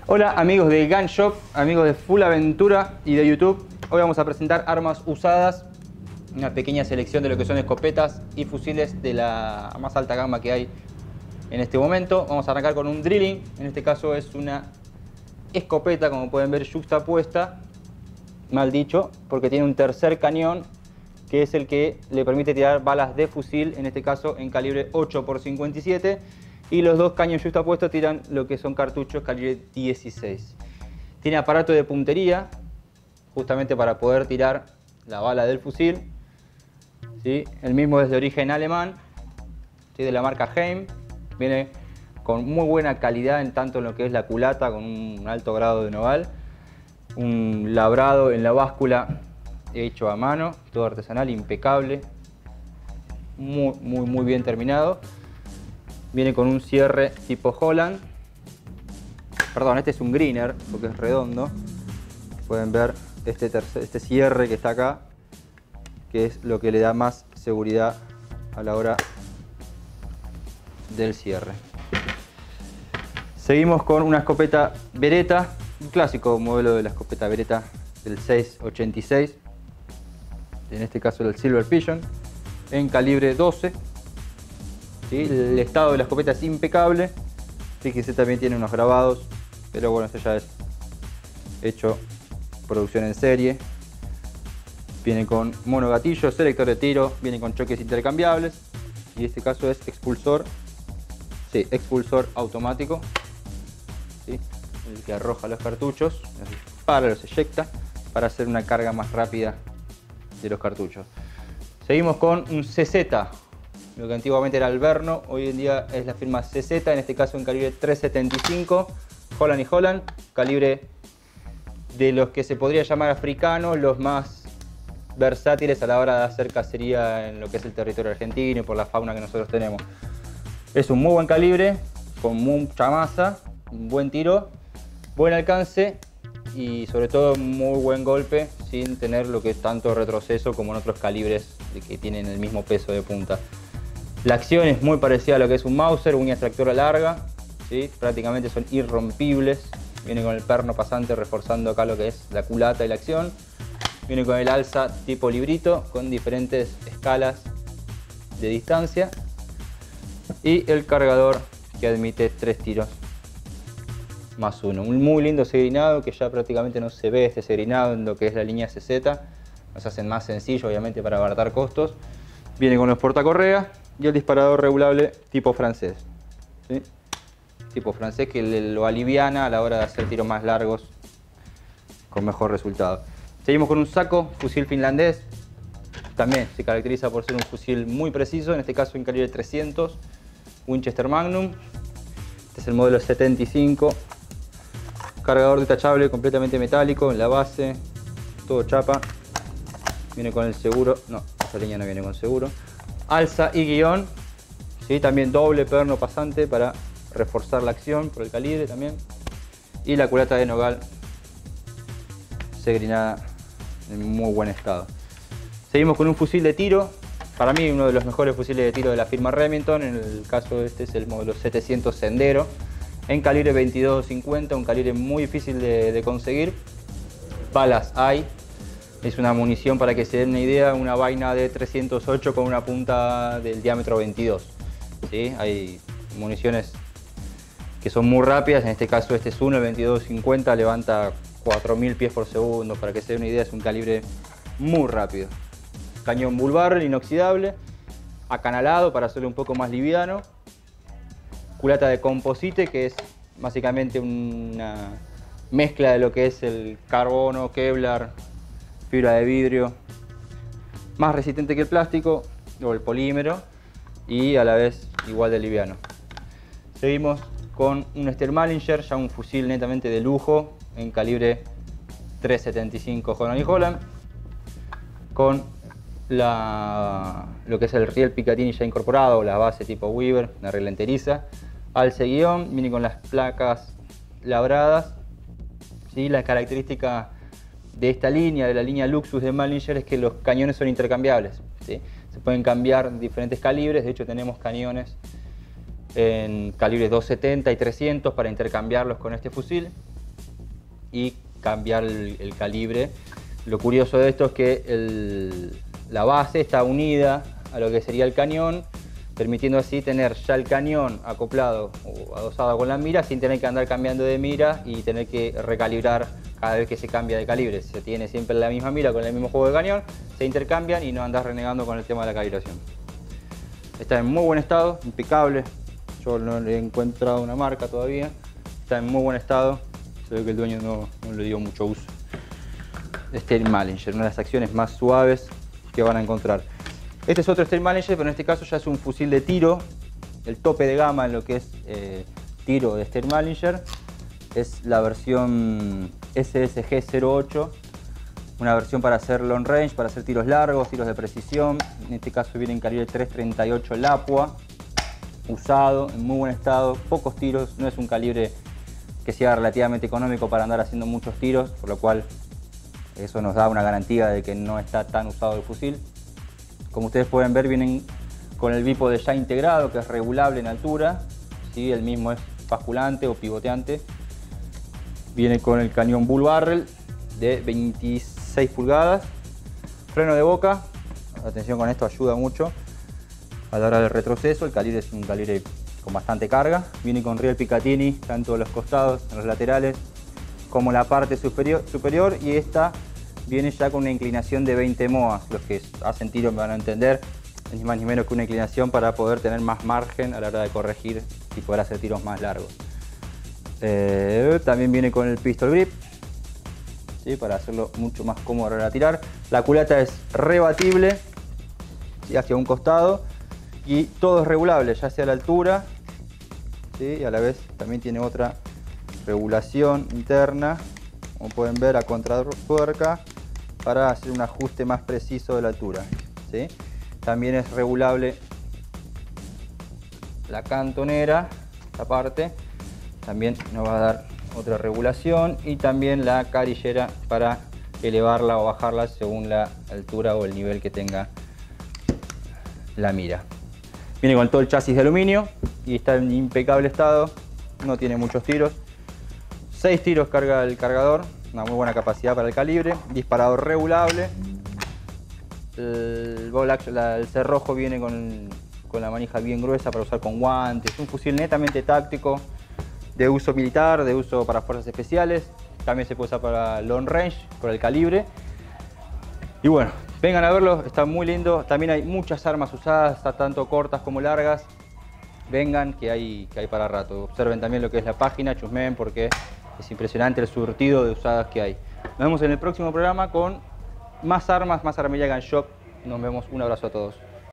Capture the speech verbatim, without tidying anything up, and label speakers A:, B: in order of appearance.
A: Hola amigos de Gun Shop, amigos de Full Aventura y de YouTube. Hoy vamos a presentar armas usadas, una pequeña selección de lo que son escopetas y fusiles de la más alta gama que hay en este momento. Vamos a arrancar con un drilling, en este caso es una escopeta, como pueden ver, yuxtapuesta, mal dicho, porque tiene un tercer cañón que es el que le permite tirar balas de fusil, en este caso en calibre ocho por cincuenta y siete, y los dos caños yuxtapuestos tiran lo que son cartuchos calibre dieciséis. Tiene aparato de puntería, justamente para poder tirar la bala del fusil, ¿sí? El mismo es de origen alemán, ¿sí? De la marca Heim, viene con muy buena calidad en tanto en lo que es la culata, con un alto grado de nogal, un labrado en la báscula hecho a mano, todo artesanal, impecable, muy, muy, muy bien terminado. Viene con un cierre tipo Holland, perdón, este es un greener porque es redondo. Pueden ver este, tercer, este cierre que está acá, que es lo que le da más seguridad a la hora del cierre. Seguimos con una escopeta Beretta, un clásico modelo de la escopeta Beretta del seis ochenta y seis, en este caso el Silver Pigeon, en calibre doce. ¿Sí? El estado de la escopeta es impecable, fíjense, también tiene unos grabados, pero bueno, esto ya es hecho producción en serie. Viene con monogatillo, selector de tiro, viene con choques intercambiables, y este caso es expulsor, sí, expulsor automático, ¿sí? El que arroja los cartuchos, para los eyecta, para hacer una carga más rápida de los cartuchos. Seguimos con un C Z, lo que antiguamente era Alverno, hoy en día es la firma C Z, en este caso en calibre tres setenta y cinco, Holland y Holland, calibre de los que se podría llamar africanos, los más versátiles a la hora de hacer cacería en lo que es el territorio argentino y por la fauna que nosotros tenemos. Es un muy buen calibre, con mucha masa, un buen tiro, buen alcance y sobre todo muy buen golpe sin tener lo que es tanto retroceso como en otros calibres que tienen el mismo peso de punta. La acción es muy parecida a lo que es un Mauser, uña extractora larga, ¿sí? Prácticamente son irrompibles. Viene con el perno pasante reforzando acá lo que es la culata y la acción. Viene con el alza tipo librito con diferentes escalas de distancia y el cargador que admite tres tiros más uno. Un muy lindo segrinado que ya prácticamente no se ve este segrinado en lo que es la línea C Z. Nos hacen más sencillo obviamente para abaratar costos. Viene con los portacorreas y el disparador regulable tipo francés, ¿sí? Tipo francés que lo aliviana a la hora de hacer tiros más largos con mejor resultado. Seguimos con un saco, fusil finlandés. También se caracteriza por ser un fusil muy preciso, en este caso en calibre trescientos, Winchester Magnum. Este es el modelo setenta y cinco. Cargador detachable completamente metálico en la base, todo chapa. Viene con el seguro, no, esta línea no viene con seguro. Alza y guión, ¿sí? También doble perno pasante para reforzar la acción por el calibre también. Y la culata de nogal segrinada en muy buen estado. Seguimos con un fusil de tiro, para mí uno de los mejores fusiles de tiro de la firma Remington. En el caso de este es el modelo setecientos Sendero, en calibre veintidós cincuenta, un calibre muy difícil de, de conseguir. Balas hay, es una munición, para que se den una idea, una vaina de trescientos ocho con una punta del diámetro veintidós, ¿sí? Hay municiones que son muy rápidas, en este caso este es uno, el veintidós cincuenta, levanta cuatro mil pies por segundo, para que se den una idea, es un calibre muy rápido. Cañón bull barrel inoxidable, acanalado para hacerlo un poco más liviano. Culata de composite, que es básicamente una mezcla de lo que es el carbono, Kevlar, fibra de vidrio, más resistente que el plástico o el polímero y a la vez igual de liviano. Seguimos con un Stermalinger, ya un fusil netamente de lujo en calibre tres setenta y cinco Holland y Holland, con la, lo que es el riel Picatinny ya incorporado, la base tipo Weaver, una regla enteriza, alce guión, viene con las placas labradas, ¿sí? La característica de esta línea, de la línea Luxus de Malinger, es que los cañones son intercambiables, ¿sí? Se pueden cambiar diferentes calibres, de hecho tenemos cañones en calibres doscientos setenta y trescientos para intercambiarlos con este fusil. y cambiar el, el calibre. Lo curioso de esto es que el, la base está unida a lo que sería el cañón, permitiendo así tener ya el cañón acoplado o adosado con la mira sin tener que andar cambiando de mira y tener que recalibrar cada vez que se cambia de calibre. Se tiene siempre la misma mira con el mismo juego de cañón, se intercambian y no andas renegando con el tema de la calibración. Está en muy buen estado, impecable. Yo no le he encontrado una marca todavía. Está en muy buen estado. Se ve que el dueño no, no le dio mucho uso. Steel Malinger, una de las acciones más suaves que van a encontrar. Este es otro Steel Malinger, pero en este caso ya es un fusil de tiro. El tope de gama en lo que es eh, tiro de Steel Malinger es la versión S S G cero ocho. Una versión para hacer long range, para hacer tiros largos, tiros de precisión. En este caso viene en calibre tres treinta y ocho Lapua, usado, en muy buen estado, pocos tiros. No es un calibre que sea relativamente económico para andar haciendo muchos tiros, por lo cual eso nos da una garantía de que no está tan usado el fusil. Como ustedes pueden ver, vienen con el bípode ya integrado, que es regulable en altura, ¿sí? El mismo es basculante o pivoteante. Viene con el cañón Bull Barrel de veintiséis pulgadas. Freno de boca, atención con esto, ayuda mucho a la hora del retroceso. El calibre es un calibre con bastante carga. Viene con riel Picatinny, tanto en los costados, en los laterales, como la parte superior, superior. Y esta viene ya con una inclinación de veinte moas. Los que hacen tiro me van a entender. Es ni más ni menos que una inclinación para poder tener más margen a la hora de corregir y poder hacer tiros más largos. Eh, también viene con el pistol grip, ¿sí? Para hacerlo mucho más cómodo a la hora de tirar. La culata es rebatible, ¿sí? Hacia un costado, y todo es regulable, ya sea la altura, ¿sí? Y a la vez también tiene otra regulación interna, como pueden ver, a contratuerca, para hacer un ajuste más preciso de la altura, ¿sí? También es regulable la cantonera, esta parte. También nos va a dar otra regulación, y también la carillera para elevarla o bajarla según la altura o el nivel que tenga la mira. Viene con todo el chasis de aluminio y está en impecable estado, no tiene muchos tiros. seis tiros carga el cargador, una muy buena capacidad para el calibre, disparador regulable. El, ball action, la, el cerrojo viene con, con la manija bien gruesa para usar con guantes. Un fusil netamente táctico, de uso militar, de uso para fuerzas especiales. También se puede usar para long range, por el calibre. Y bueno, vengan a verlo, está muy lindo. También hay muchas armas usadas, tanto cortas como largas. Vengan, que hay, que hay para rato. Observen también lo que es la página, chusmeen, porque es impresionante el surtido de usadas que hay. Nos vemos en el próximo programa con más armas, más Armería Gun Shop. Nos vemos, un abrazo a todos.